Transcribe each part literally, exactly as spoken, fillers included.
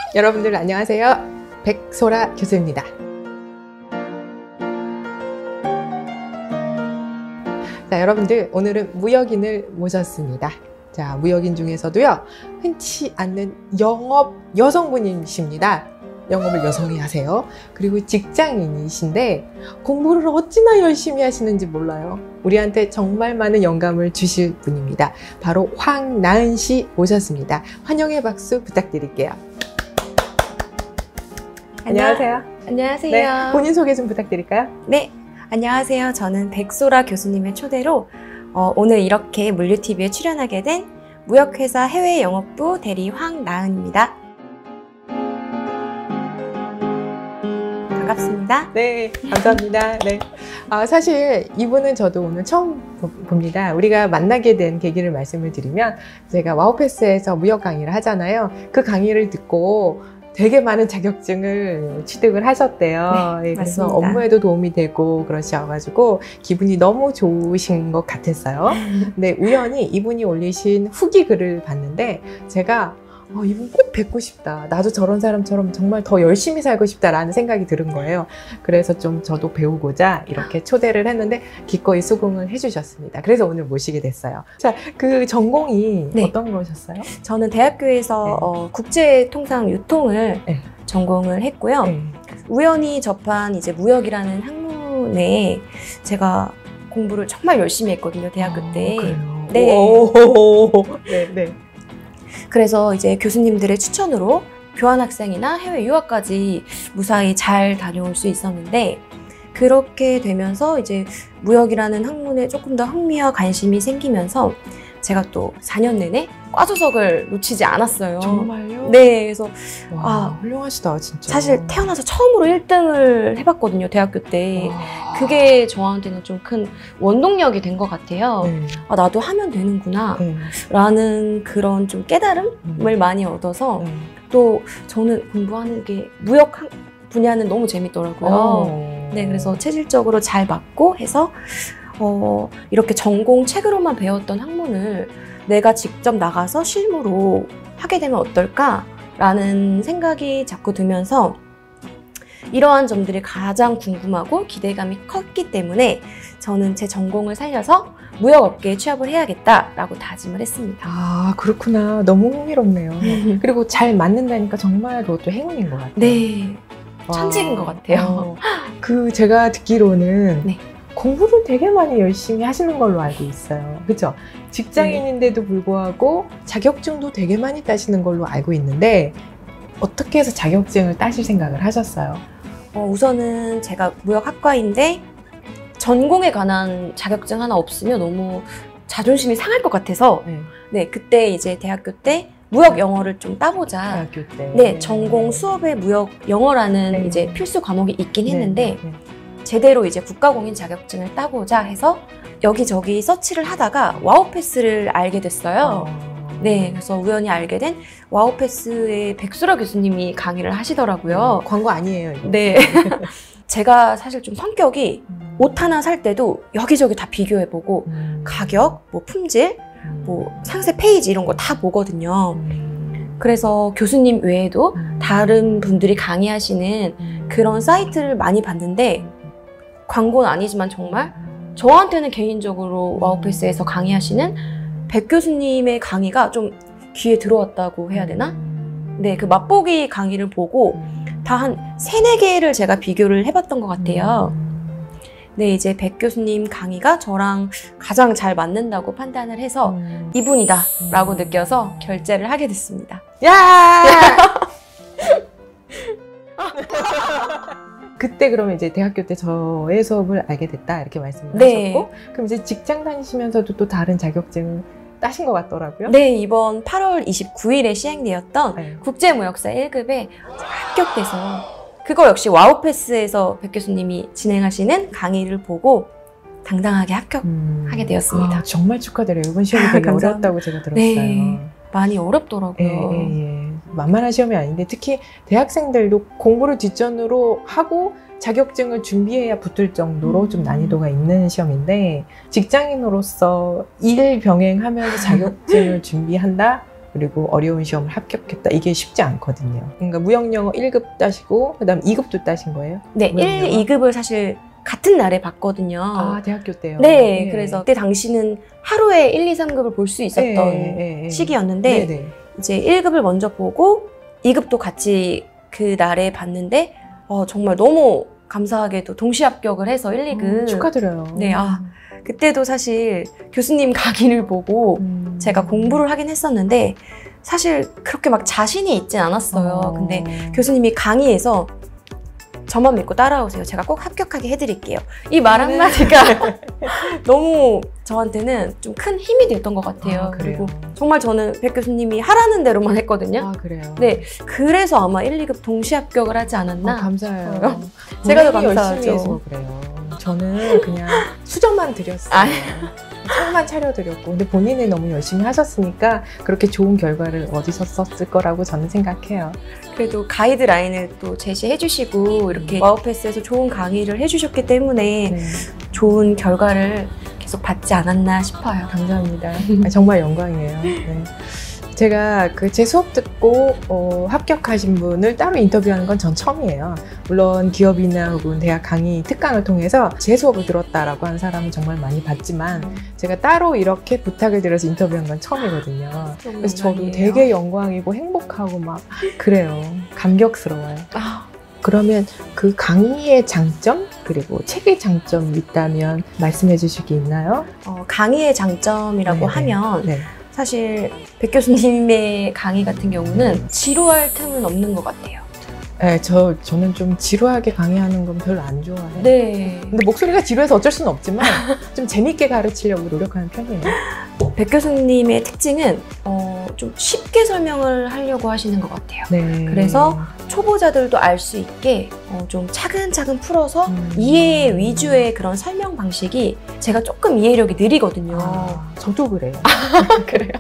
여러분들 안녕하세요. 백소라 교수입니다. 자, 여러분들 오늘은 무역인을 모셨습니다. 자, 무역인 중에서도요, 흔치 않는 영업 여성분이십니다. 영업을 여성이 하세요. 그리고 직장인이신데 공부를 어찌나 열심히 하시는지 몰라요. 우리한테 정말 많은 영감을 주실 분입니다. 바로 황나은 씨 모셨습니다. 환영의 박수 부탁드릴게요. 안녕하세요. 안녕하세요. 네, 본인 소개 좀 부탁드릴까요? 네, 안녕하세요. 저는 백소라 교수님의 초대로 어, 오늘 이렇게 물류티비에 출연하게 된 무역회사 해외영업부 대리 황나은입니다. 반갑습니다. 네, 감사합니다. 네. 아, 사실 이분은 저도 오늘 처음 봅니다. 우리가 만나게 된 계기를 말씀을 드리면, 제가 와우패스에서 무역 강의를 하잖아요. 그 강의를 듣고 되게 많은 자격증을 취득을 하셨대요. 네, 그래서 맞습니다. 업무에도 도움이 되고 그러셔가지고 기분이 너무 좋으신 것 같았어요. 근데 우연히 이분이 올리신 후기 글을 봤는데 제가 어, 이분 꼭 뵙고 싶다. 나도 저런 사람처럼 정말 더 열심히 살고 싶다라는 생각이 들은 거예요. 그래서 좀 저도 배우고자 이렇게 초대를 했는데 기꺼이 수긍을 해주셨습니다. 그래서 오늘 모시게 됐어요. 자, 그 전공이 네. 어떤 거셨어요? 저는 대학교에서 네. 어, 국제통상 유통을 네. 전공을 했고요. 네. 우연히 접한 이제 무역이라는 학문에 제가 공부를 정말 열심히 했거든요. 대학교 어, 때. 그래요? 네. 오, 네, 네. 그래서 이제 교수님들의 추천으로 교환학생이나 해외 유학까지 무사히 잘 다녀올 수 있었는데, 그렇게 되면서 이제 무역이라는 학문에 조금 더 흥미와 관심이 생기면서 제가 또 사 년 내내 과조석을 놓치지 않았어요. 정말요? 네, 그래서 와, 아, 훌륭하시다, 진짜. 사실 태어나서 처음으로 일 등을 해봤거든요, 대학교 때. 와. 그게 저한테는 좀 큰 원동력이 된 것 같아요. 네. 아, 나도 하면 되는구나 네. 라는 그런 좀 깨달음을 음. 많이 얻어서 네. 또 저는 공부하는 게 무역 분야는 너무 재밌더라고요. 어. 네, 그래서 체질적으로 잘 맞고 해서 어, 이렇게 전공 책으로만 배웠던 학문을 내가 직접 나가서 실무로 하게 되면 어떨까라는 생각이 자꾸 들면서 이러한 점들이 가장 궁금하고 기대감이 컸기 때문에 저는 제 전공을 살려서 무역업계에 취업을 해야겠다라고 다짐을 했습니다. 아, 그렇구나. 너무 흥미롭네요. 그리고 잘 맞는다니까 정말 그것도 행운인 것 같아요. 네, 와. 천직인 것 같아요. 어, 그 제가 듣기로는 네. 공부를 되게 많이 열심히 하시는 걸로 알고 있어요. 그렇죠? 직장인인데도 불구하고 자격증도 되게 많이 따시는 걸로 알고 있는데 어떻게 해서 자격증을 따실 생각을 하셨어요? 어, 우선은 제가 무역학과인데 전공에 관한 자격증 하나 없으면 너무 자존심이 상할 것 같아서 네. 네, 그때 이제 대학교 때 무역 영어를 좀 따보자. 대학교 때. 네, 전공 수업에 무역 영어라는 네. 이제 필수 과목이 있긴 했는데 네, 네, 네. 제대로 이제 국가공인 자격증을 따보자 해서 여기저기 서치를 하다가 와우패스를 알게 됐어요. 어. 네, 그래서 우연히 알게 된 와우패스의 백수라 교수님이 강의를 하시더라고요. 어, 광고 아니에요, 이거. 네. 제가 사실 좀 성격이 음. 옷 하나 살 때도 여기저기 다 비교해보고 음. 가격, 뭐 품질, 음. 뭐 상세 페이지 이런 거 다 보거든요. 음. 그래서 교수님 외에도 음. 다른 분들이 강의하시는 음. 그런 사이트를 많이 봤는데 광고는 아니지만 정말 저한테는 개인적으로 와우패스에서 강의하시는 백 교수님의 강의가 좀 귀에 들어왔다고 해야 되나? 네, 그 맛보기 강의를 보고 다 한 세네 개를 제가 비교를 해봤던 것 같아요. 네, 이제 백 교수님 강의가 저랑 가장 잘 맞는다고 판단을 해서 음. 이분이다 라고 느껴서 결제를 하게 됐습니다. 야! 그때 그러면 이제 대학교 때 저의 수업을 알게 됐다 이렇게 말씀을 네. 하셨고, 그럼 이제 직장 다니시면서도 또 다른 자격증을 따신 것 같더라고요. 네, 이번 팔월 이십구일에 시행되었던 네. 국제무역사 일 급에 합격돼서 그거 역시 와우패스에서 백 교수님이 진행하시는 강의를 보고 당당하게 합격하게 음. 되었습니다. 아, 정말 축하드려요. 이번 시험이 되게 감사합니다. 어려웠다고 제가 들었어요. 네, 많이 어렵더라고요. 예, 예, 예. 만만한 시험이 아닌데 특히 대학생들도 공부를 뒷전으로 하고 자격증을 준비해야 붙을 정도로 좀 난이도가 있는 시험인데 직장인으로서 일 병행하면서 자격증을 준비한다? 그리고 어려운 시험을 합격했다. 이게 쉽지 않거든요. 그러니까 무역영어 일 급 따시고 그다음 이 급도 따신 거예요? 네, 무역영어? 일, 이 급을 사실 같은 날에 봤거든요. 아, 대학교 때요? 네, 네. 그래서 그때 당시는 하루에 일, 이, 삼 급을 볼 수 있었던 네, 네, 네. 시기였는데 네, 네. 이제 일 급을 먼저 보고 이 급도 같이 그 날에 봤는데 어, 정말 너무 감사하게도 동시 합격을 해서 일, 이 급. 음, 축하드려요. 네, 아, 그때도 사실 교수님 강의를 보고 음. 제가 공부를 하긴 했었는데 사실 그렇게 막 자신이 있진 않았어요. 어. 근데 교수님이 강의에서 저만 믿고 따라오세요. 제가 꼭 합격하게 해드릴게요. 이 말 한마디가 너무 저한테는 좀 큰 힘이 됐던 것 같아요. 아, 그리고 정말 저는 백 교수님이 하라는 대로만 했거든요. 아, 그래요? 네, 그래서 아마 일, 이 급 동시 합격을 하지 않았나. 아, 감사해요. 싶어요. 제가 더 본인이 감사하죠. 열심히 해서 그래요. 저는 그냥 수저만 드렸어요. 아. 창만 차려드렸고, 근데 본인이 너무 열심히 하셨으니까 그렇게 좋은 결과를 어디서 썼을 거라고 저는 생각해요. 그래도 가이드라인을 또 제시해 주시고 이렇게 와우패스에서 좋은 강의를 해주셨기 때문에 네, 좋은 결과를 계속 받지 않았나 싶어요. 감사합니다. 아, 정말 영광이에요. 네. 제가 그 제 수업 듣고 어, 합격하신 분을 따로 인터뷰하는 건 전 처음이에요. 물론 기업이나 혹은 대학 강의 특강을 통해서 제 수업을 들었다라고 하는 사람은 정말 많이 봤지만 제가 따로 이렇게 부탁을 드려서 인터뷰한 건 처음이거든요. 그래서 저도 되게 영광이고 행복하고 막 그래요. 감격스러워요. 아, 그러면 그 강의의 장점 그리고 책의 장점 있다면 말씀해 주실 게 있나요? 어, 강의의 장점이라고 네네. 하면 네. 사실 백 교수님의 강의 같은 경우는 지루할 틈은 없는 것 같아요. 네, 저, 저는 좀 지루하게 강의하는 건 별로 안 좋아해요. 네. 근데 목소리가 지루해서 어쩔 수는 없지만 좀 재밌게 가르치려고 노력하는 편이에요. 백 교수님의 특징은 어, 좀 쉽게 설명을 하려고 하시는 것 같아요. 네. 그래서 초보자들도 알 수 있게 어, 좀 차근차근 풀어서 음. 이해 위주의 그런 설명 방식이 제가 조금 이해력이 느리거든요. 아, 저도 그래요. 그래요?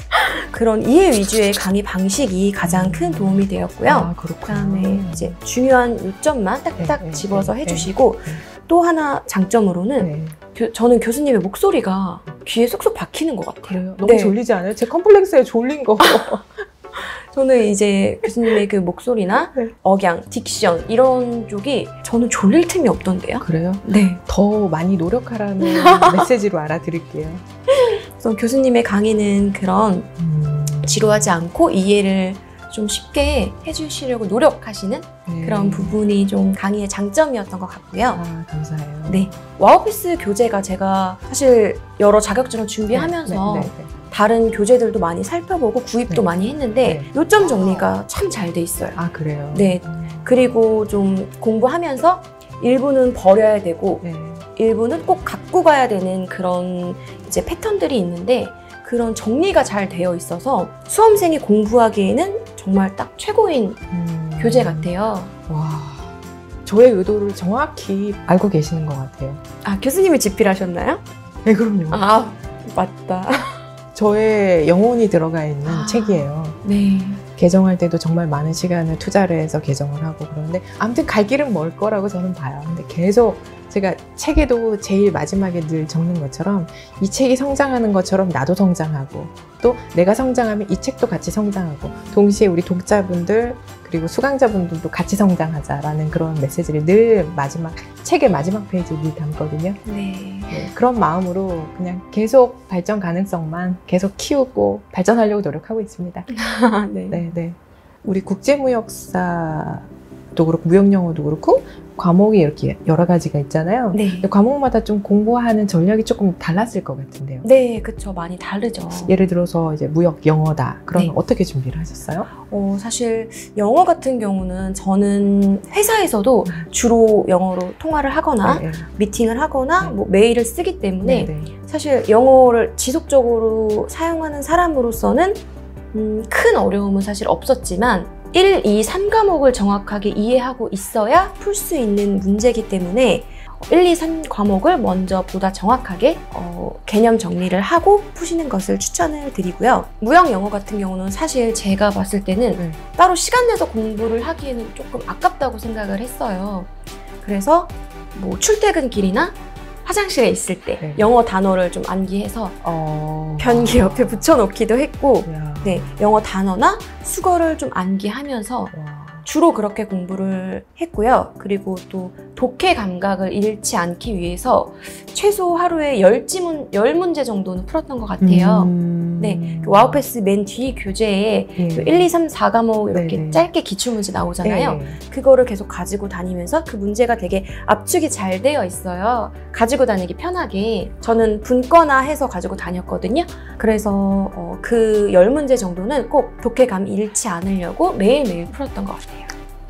그런 이해 위주의 강의 방식이 가장 큰 도움이 되었고요. 아, 그렇구나. 그다음에 이제 중요한 요점만 딱딱 네, 네, 집어서 네, 해주시고 네. 또 하나 장점으로는 네. 교- 저는 교수님의 목소리가 귀에 쏙쏙 박히는 것 같아요. 그래요? 너무 네. 졸리지 않아요? 제 컴플렉스에 졸린 거. 저는 이제 교수님의 그 목소리나 네. 억양, 딕션 이런 쪽이 저는 졸릴 틈이 없던데요. 그래요? 네. 더 많이 노력하라는 메시지로 알아들을게요. 그래서 교수님의 강의는 그런 음, 지루하지 않고 이해를 좀 쉽게 해주시려고 노력하시는 네. 그런 부분이 좀 강의의 장점이었던 것 같고요. 아, 감사해요. 네. 와우패스 교재가 제가 사실 여러 자격증을 준비하면서 네, 네, 네. 다른 교재들도 많이 살펴보고 구입도 네. 많이 했는데 네. 요점 정리가 참 잘 돼 있어요. 아, 그래요? 네. 그리고 좀 공부하면서 일부는 버려야 되고 네. 일부는 꼭 갖고 가야 되는 그런 이제 패턴들이 있는데 그런 정리가 잘 되어 있어서 수험생이 공부하기에는 정말 딱 최고인 음. 교재 같아요. 와, 저의 의도를 정확히 알고 계시는 것 같아요. 아, 교수님이 집필하셨나요? 네, 그럼요. 아, 맞다. 저의 영혼이 들어가 있는 아. 책이에요. 네. 개정할 때도 정말 많은 시간을 투자를 해서 개정을 하고 그러는데 아무튼 갈 길은 멀 거라고 저는 봐요. 근데 계속 제가 책에도 제일 마지막에 늘 적는 것처럼 이 책이 성장하는 것처럼 나도 성장하고 또 내가 성장하면 이 책도 같이 성장하고 동시에 우리 독자분들 그리고 수강자분들도 같이 성장하자라는 그런 메시지를 늘 마지막 책의 마지막 페이지에 늘 담거든요. 네. 네, 그런 마음으로 그냥 계속 발전 가능성만 계속 키우고 발전하려고 노력하고 있습니다. 네. 네, 네. 우리 국제무역사도 그렇고 무역영어도 그렇고 과목이 이렇게 여러 가지가 있잖아요. 네. 근데 과목마다 좀 공부하는 전략이 조금 달랐을 것 같은데요. 네, 그쵸. 많이 다르죠. 예를 들어서 이제 무역 영어다. 그러면 네. 어떻게 준비를 하셨어요? 어, 사실 영어 같은 경우는 저는 회사에서도 주로 영어로 통화를 하거나 네, 네. 미팅을 하거나 네. 뭐 메일을 쓰기 때문에 네, 네. 사실 영어를 지속적으로 사용하는 사람으로서는 음, 큰 어려움은 사실 없었지만 일, 이, 삼 과목을 정확하게 이해하고 있어야 풀 수 있는 문제이기 때문에 일, 이, 삼 과목을 먼저 보다 정확하게 어, 개념 정리를 하고 푸시는 것을 추천을 드리고요. 무역 영어 같은 경우는 사실 제가 봤을 때는 네. 따로 시간 내서 공부를 하기에는 조금 아깝다고 생각을 했어요. 그래서 뭐 출퇴근길이나 화장실에 있을 때 네. 영어 단어를 좀 암기해서 어... 변기 옆에 붙여놓기도 했고 야. 네, 영어 단어나 수거를 좀 암기하면서 와. 주로 그렇게 공부를 했고요. 그리고 또 독해 감각을 잃지 않기 위해서 최소 하루에 열 지문, 열 문제 정도는 풀었던 것 같아요. 음... 네, 그 와우패스 맨 뒤 교재에 예. 그 일, 이, 삼, 사 과목 이렇게 네네. 짧게 기출문제 나오잖아요. 네. 그거를 계속 가지고 다니면서 그 문제가 되게 압축이 잘 되어 있어요. 가지고 다니기 편하게. 저는 분과나 해서 가지고 다녔거든요. 그래서 어, 그 열 문제 정도는 꼭 독해감 잃지 않으려고 매일매일 풀었던 것 같아요.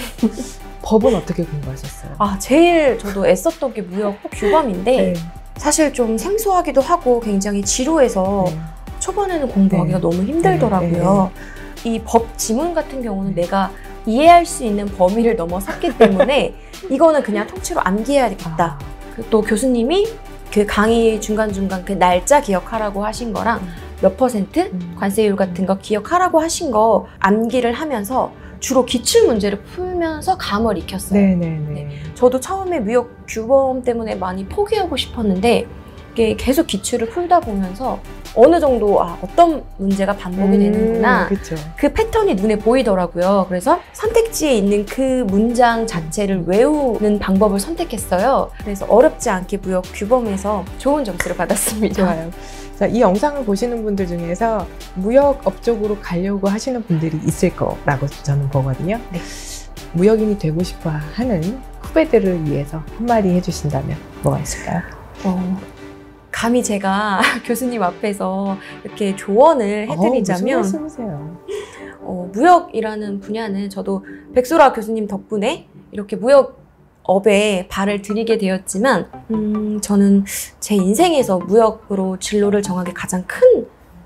법은 어떻게 공부하셨어요? 아, 제일 저도 애썼던 게 무역 규범인데 네. 사실 좀 생소하기도 하고 굉장히 지루해서 네. 초반에는 공부하기가 네. 너무 힘들더라고요. 이 법 지문 같은 경우는 내가 이해할 수 있는 범위를 넘어섰기 때문에 이거는 그냥 통째로 암기해야겠다. 아. 또 교수님이 그 강의 중간중간 그 날짜 기억하라고 하신 거랑 몇 퍼센트 음. 관세율 같은 거 기억하라고 하신 거 암기를 하면서 주로 기출 문제를 풀면서 감을 익혔어요. 네네네. 네. 저도 처음에 무역 규범 때문에 많이 포기하고 싶었는데 이게 계속 기출을 풀다 보면서 어느 정도 아, 어떤 문제가 반복이 음, 되는구나. 그쵸. 그 패턴이 눈에 보이더라고요. 그래서 선택지에 있는 그 문장 자체를 외우는 방법을 선택했어요. 그래서 어렵지 않게 무역 규범에서 좋은 점수를 받았습니다. 좋아요. 자, 이 영상을 보시는 분들 중에서 무역업 쪽으로 가려고 하시는 분들이 있을 거라고 저는 보거든요. 네. 무역인이 되고 싶어 하는 후배들을 위해서 한마디 해주신다면 뭐가 있을까요? 어, 감히 제가 교수님 앞에서 이렇게 조언을 해드리자면 어, 무슨 말씀이세요? 어, 무역이라는 분야는 저도 백소라 교수님 덕분에 이렇게 무역업에 발을 들이게 되었지만 음, 저는 제 인생에서 무역으로 진로를 정하기 가장 큰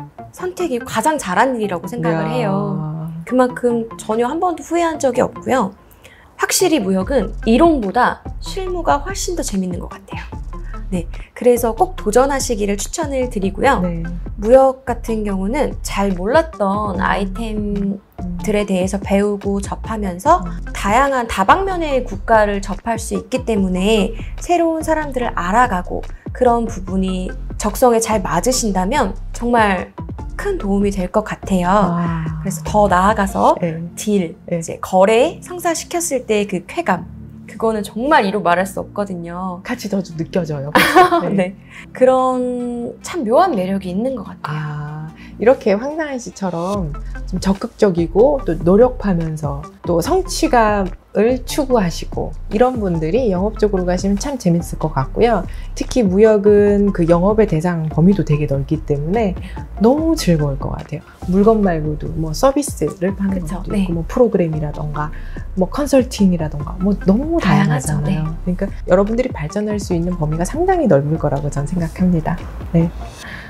선택이 가장 잘한 일이라고 생각을 이야. 해요. 그만큼 전혀 한 번도 후회한 적이 없고요. 확실히 무역은 이론보다 실무가 훨씬 더 재밌는 것 같아요. 네, 그래서 꼭 도전하시기를 추천을 드리고요. 네. 무역 같은 경우는 잘 몰랐던 아이템들에 대해서 배우고 접하면서 다양한 다방면의 국가를 접할 수 있기 때문에 새로운 사람들을 알아가고 그런 부분이 적성에 잘 맞으신다면 정말 큰 도움이 될 것 같아요. 아. 그래서 더 나아가서 네. 딜, 네. 이제 거래 성사시켰을 때 그 쾌감, 그거는 정말 이루 말할 수 없거든요. 같이 더 느껴져요. 네. 네. 그런 참 묘한 매력이 있는 것 같아요. 아, 이렇게 황나은 씨처럼 좀 적극적이고 또 노력하면서 또 성취감을 추구하시고 이런 분들이 영업 쪽으로 가시면 참 재밌을 것 같고요. 특히 무역은 그 영업의 대상 범위도 되게 넓기 때문에 너무 즐거울 것 같아요. 물건 말고도 뭐 서비스를 파는 그쵸, 것도 네. 있고 뭐 프로그램이라던가 뭐 컨설팅이라던가 뭐 너무 다양하죠, 다양하잖아요. 네. 그러니까 여러분들이 발전할 수 있는 범위가 상당히 넓을 거라고 저는 생각합니다. 네.